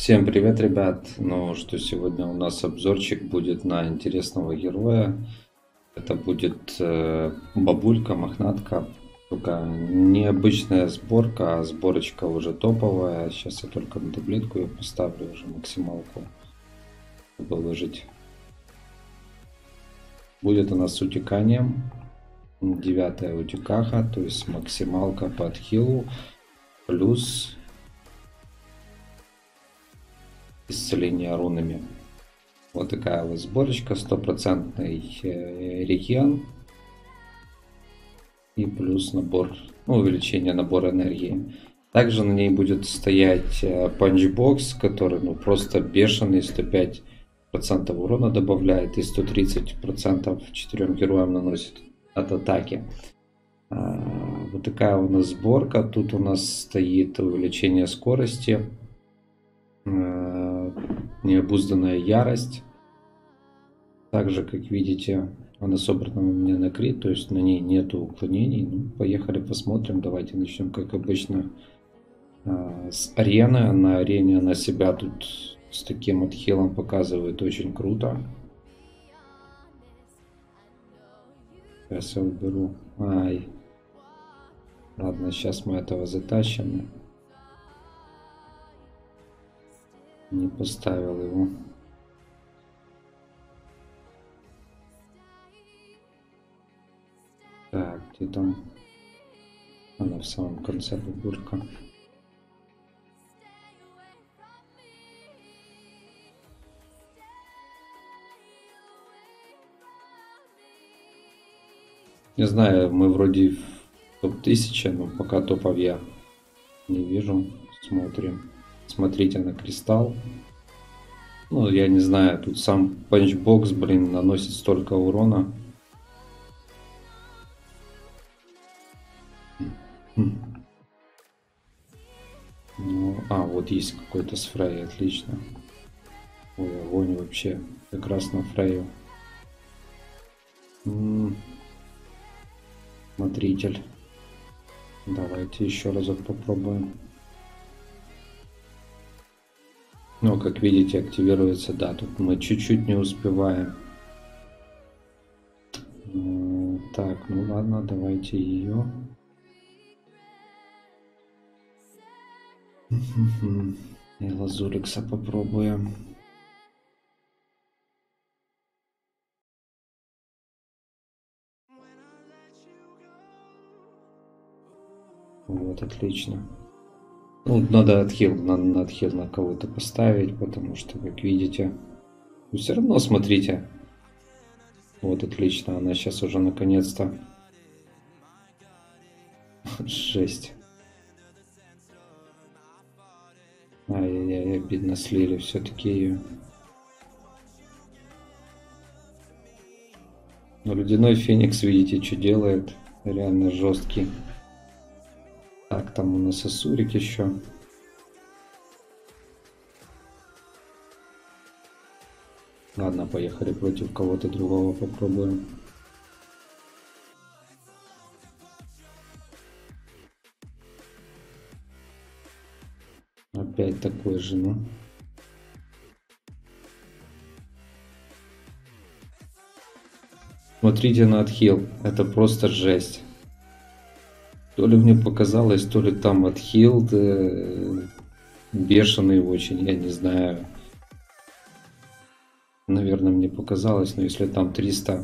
Всем привет, ребят! Ну что, сегодня у нас обзорчик будет на интересного героя. Это будет бабулька, мохнатка. Только необычная сборка, а сборочка уже топовая. Сейчас я только на таблетку ее поставлю, уже максималку, чтобы выжить. Будет она с утеканием. 9-я утекаха, то есть максималка по отхилу. Плюс исцеление рунами. Вот такая вот сборочка, стопроцентный реген и плюс набор, увеличение набора энергии. Также на ней будет стоять панчбокс, который просто бешеный, 105% урона добавляет и 130% 4 героям наносит от атаки. Вот такая у нас сборка. Тут у нас стоит увеличение скорости, необузданная ярость. Также, как видите, она собрана у меня на крит, то есть на ней нету уклонений. Ну, поехали посмотрим. Давайте начнем, как обычно, с арены. На арене она себя тут с таким отхилом показывает очень круто. Сейчас я уберу. Ай. Ладно, сейчас мы этого затащим. Не поставил его. Так, где там? Она в самом конце бабулька. Не знаю, мы вроде в топ-1000, но пока топов я не вижу. Смотрим. Смотрите на кристалл. Ну, я не знаю, тут сам панчбокс, блин, наносит столько урона. Ну, вот есть какой-то с Фрей, отлично. Ой, огонь вообще, как раз на Фрею. Смотритель. Давайте еще разок попробуем. Ну, как видите, активируется, да, тут мы чуть-чуть не успеваем. Так, ну ладно, давайте ее. И Лазурикса попробуем. Вот, отлично. Ну, надо отхил, на отхил на кого-то поставить, потому что, как видите, все равно смотрите. Вот, отлично, она сейчас уже наконец-то. Жесть. Ай-яй-яй, обидно, слили все-таки ее. Но ледяной феникс, видите, что делает. Реально жесткий. Так, там у нас Асурик еще. Ладно, поехали против кого-то другого попробуем. Опять такой же, ну. Смотрите на отхил. Это просто жесть. То ли мне показалось, то ли там отхил бешеный очень, я не знаю. Наверное, мне показалось, но если там 300...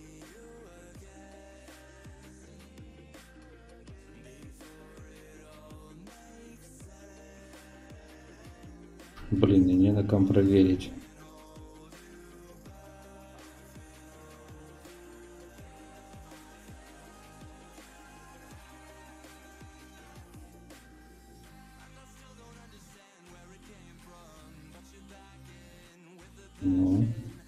Блин, не на ком проверить. Ну.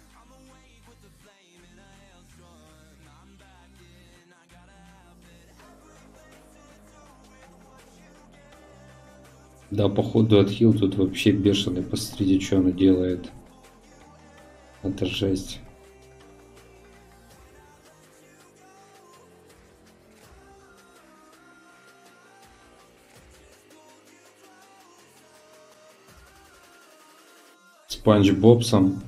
Да, походу отхил тут вообще бешеный. Посмотрите, что она делает. Это жесть. Спанч Бобсом.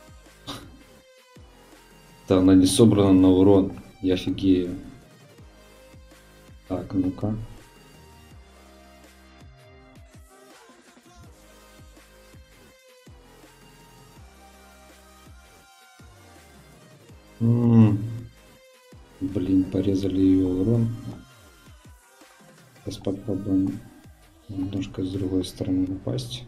Да, она не собрана на урон. Я офигею. Так, ну-ка. Блин, порезали ее урон. Сейчас попробуем немножко с другой стороны напасть.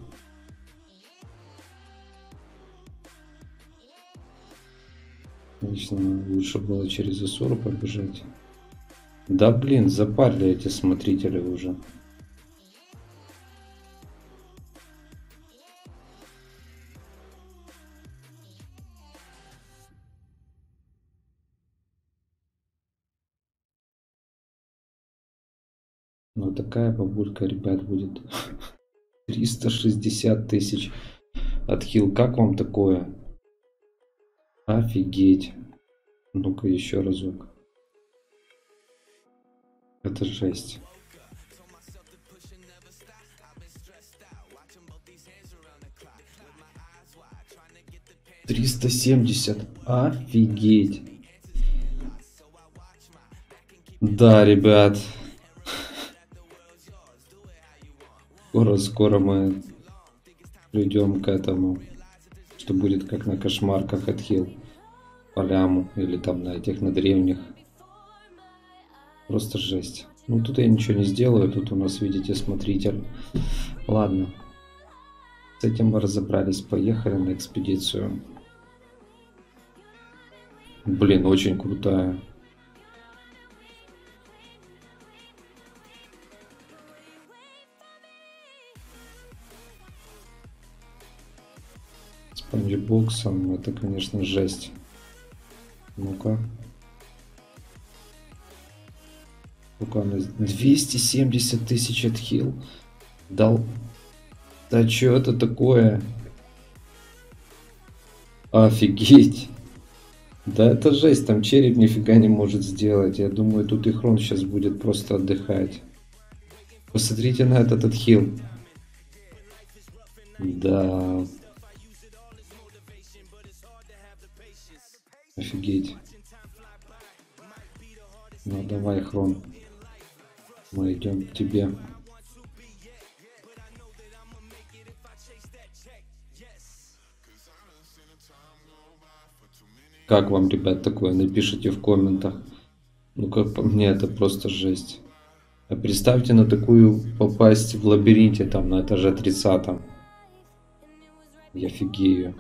Конечно, лучше было через Исуру побежать. Да блин, запарили эти смотрители уже. Ну такая бабулька, ребят, будет. 360 тысяч отхил. Как вам такое? Офигеть. Ну-ка еще разок. Это жесть. 370. Офигеть. Да, ребят. Скоро мы придем к этому, что будет как на кошмарках отхил по ляму или там на этих, на древних. Просто жесть. Ну тут я ничего не сделаю, тут у нас, видите, смотритель. Ладно. С этим мы разобрались, поехали на экспедицию. Блин, очень крутая. Спанчбоксом, это, конечно, жесть. Ну-ка. Сколько у нас? 270 тысяч отхил. Дал. Да что это такое? Офигеть. Да это жесть, там череп нифига не может сделать. Я думаю, тут Ихрон сейчас будет просто отдыхать. Посмотрите на этот отхил. Да. Офигеть. Ну давай, Хрон. Мы идем к тебе. Как вам, ребят, такое? Напишите в комментах. Ну как по мне, это просто жесть. А представьте на такую попасть в лабиринте, там на этаже 30. Я офигею.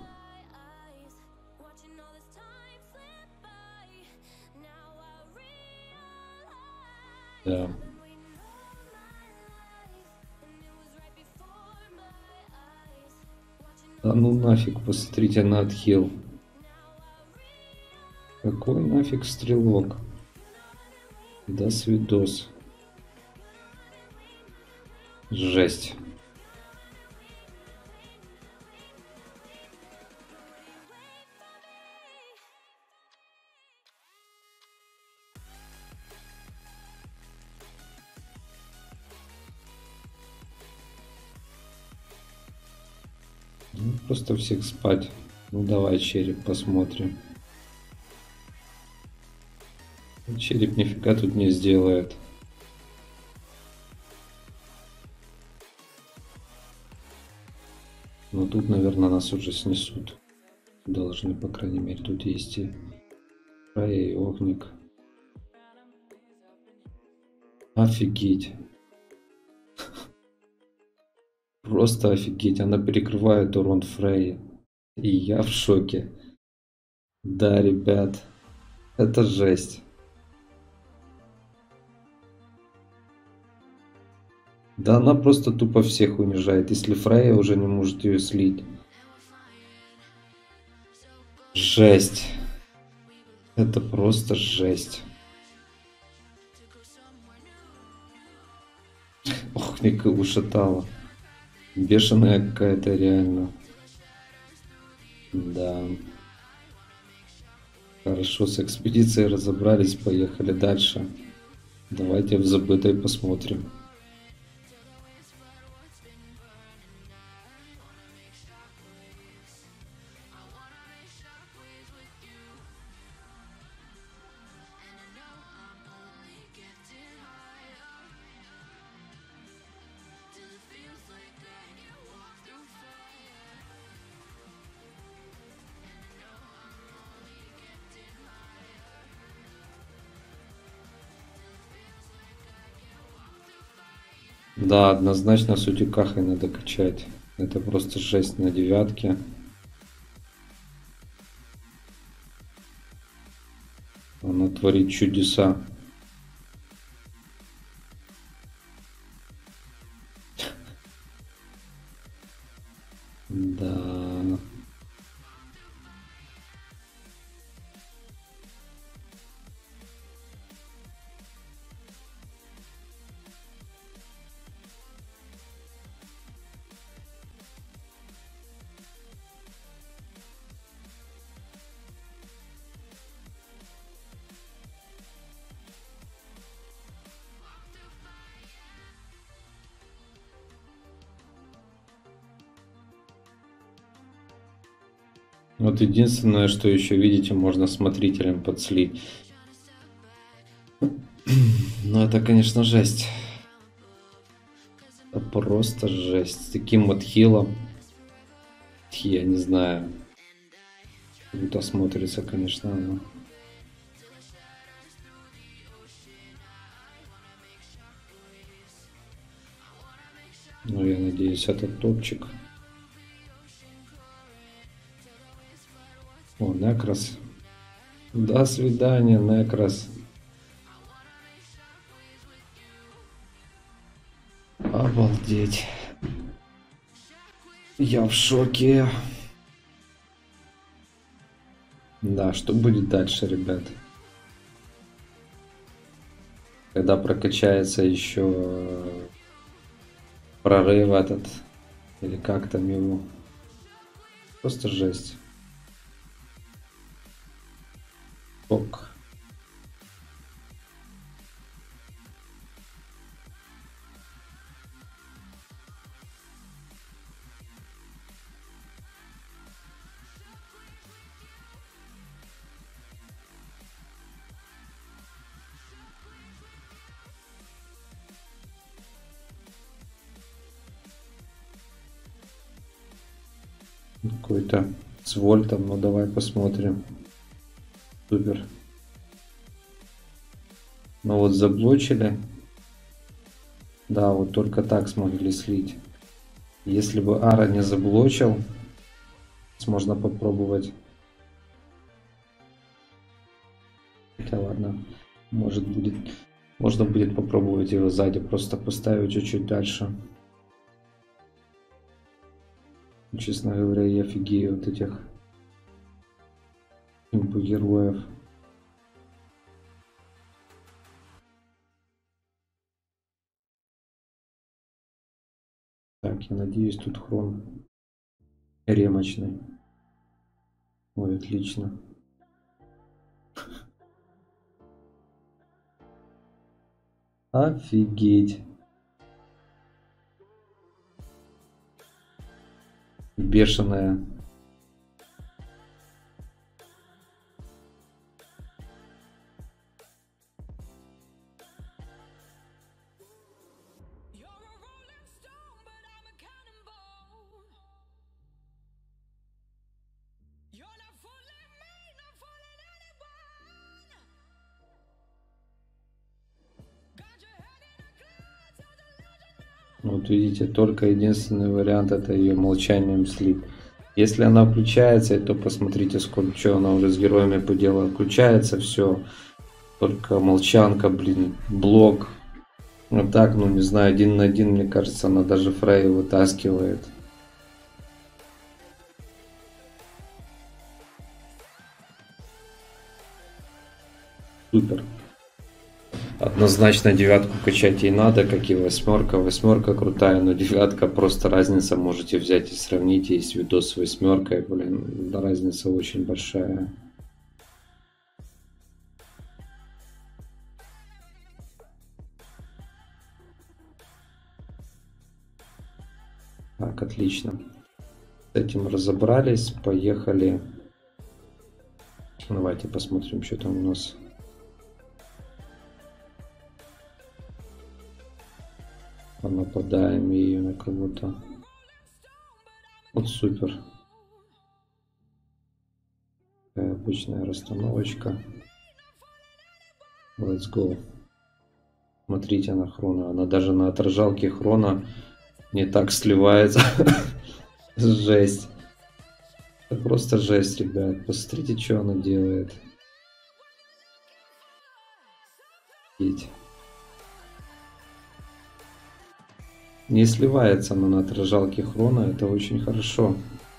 Да. Да ну нафиг, посмотрите на отхил. Какой нафиг стрелок? До свидос. Жесть. Ну, просто всех спать. Ну давай, череп, посмотрим. Череп нифига тут не сделает. Но тут, наверное, нас уже снесут. Должны, по крайней мере, тут есть и Фрея, и Огник. Офигеть. Просто офигеть. Она перекрывает урон Фреи. И я в шоке. Да, ребят. Это жесть. Да она просто тупо всех унижает, если Фрея уже не может ее слить. Жесть. Это просто жесть. Ох, Ника ушатала. Бешеная какая-то реально. Да. Хорошо, с экспедицией разобрались, поехали дальше. Давайте в забытой посмотрим. Да, однозначно с утюкахой надо качать. Это просто жесть на девятке. Она творит чудеса. Да. Вот единственное, что еще, видите, можно смотрителем подслить. Ну, это, конечно, жесть. Это просто жесть. С таким вот хилом. Я не знаю. Круто смотрится, конечно, оно. Ну, я надеюсь, это топчик. О, Некрас. До свидания, Некрас. Обалдеть. Я в шоке. Да, что будет дальше, ребят? Когда прокачается еще прорыв этот, или как там его. Просто жесть. Ок. Какой-то с вольтом, ну давай посмотрим. Супер. Ну вот заблочили. Да, вот только так смогли слить. Если бы Ара не заблочил, можно попробовать. Хотя ладно, может будет, можно будет попробовать его сзади просто поставить чуть-чуть дальше. Честно говоря, я офигею от этих героев. Так, я надеюсь, тут хрон ремочный. Ой, отлично. Офигеть. Бешеная. Вот видите, только единственный вариант это ее молчанием слить. Если она включается, то посмотрите, сколько что она уже с героями поделала. Включается все, только молчанка, блин, блок. Вот так, ну не знаю, 1 на 1, мне кажется, она даже Фрей вытаскивает. Супер. Однозначно девятку качать ей надо, как и восьмерка. Восьмерка крутая, но девятка просто разница. Можете взять и сравнить, есть видос с восьмеркой, блин, да, разница очень большая. Так, отлично. С этим разобрались, поехали. Давайте посмотрим, что там у нас. Нападаем ее на кого-то. Вот супер. Такая обычная расстановочка. Let's go. Смотрите на хрона. Она даже на отражалке хрона не так сливается. Жесть. Это просто жесть, ребят. Посмотрите, что она делает. Не сливается она на отражалке хрона. Это очень хорошо.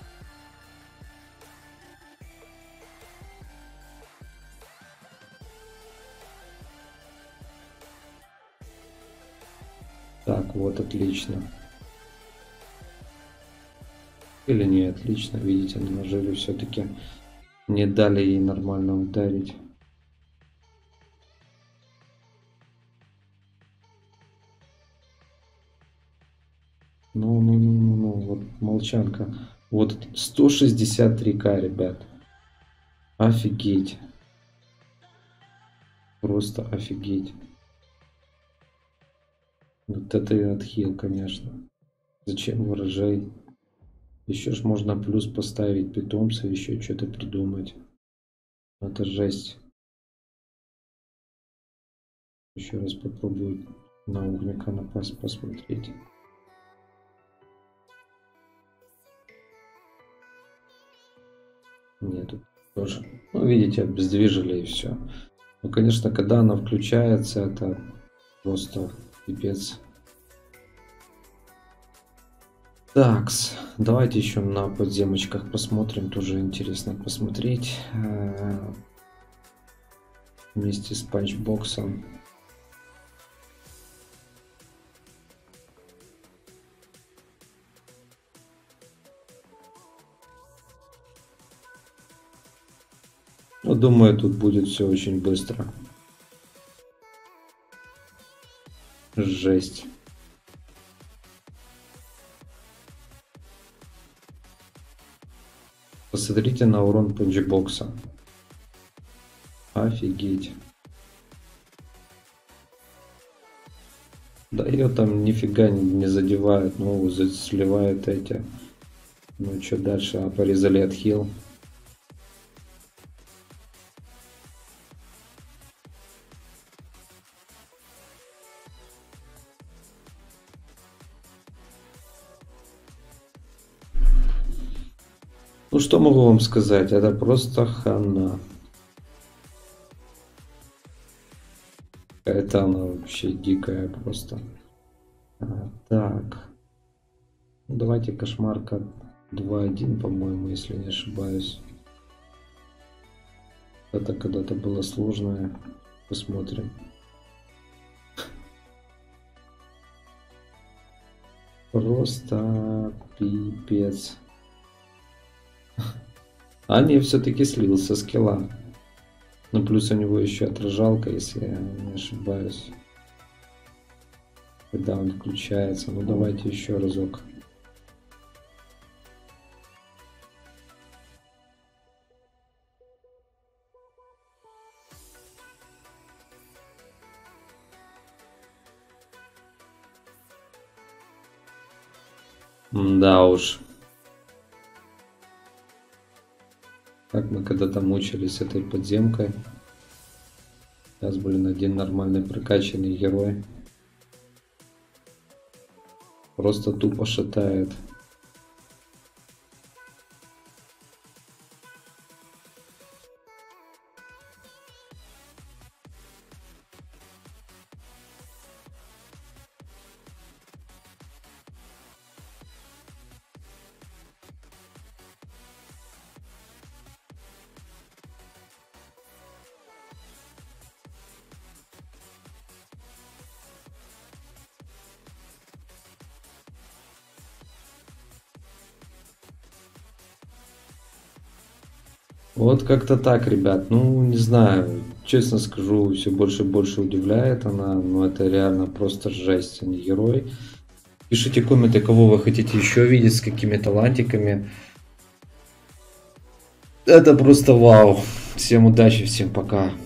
Так, вот, отлично. Или не отлично, видите, наложили все-таки. Не дали ей нормально ударить. Ну, вот молчанка. Вот 163к, ребят. Офигеть. Просто офигеть. Вот это и отхил, конечно. Зачем ворожей? Еще ж можно плюс поставить питомца, еще что-то придумать. Это жесть. Еще раз попробую на угника напасть, посмотреть. Нет, тут тоже. Ну, видите, обездвижили и все. Ну, конечно, когда она включается, это просто пипец. Такс, давайте еще на подземочках посмотрим, тоже интересно посмотреть. Вместе с панчбоксом. Ну, думаю, тут будет все очень быстро. Жесть. Посмотрите на урон панчбокса. Офигеть. Да ее там нифига не задевают, ну сливают эти. Ну что дальше? А порезали отхил. Ну что могу вам сказать? Это просто хана. Это она вообще дикая просто. Так. Ну, давайте кошмарка 2.1, по-моему, если не ошибаюсь. Это когда-то было сложное. Посмотрим. Просто пипец. А не, все-таки слился скилла. Ну, плюс у него еще отражалка, если я не ошибаюсь. Когда он включается. Ну, давайте еще разок. Да уж. Как мы когда-то мучились с этой подземкой. Сейчас, блин, один нормальный прокачанный герой. Просто тупо шатает. Вот как-то так, ребят. Ну, не знаю. Честно скажу, все больше и больше удивляет она. Но это реально просто жесть, а не герой. Пишите комменты, кого вы хотите еще видеть, с какими талантиками. Это просто вау. Всем удачи, всем пока.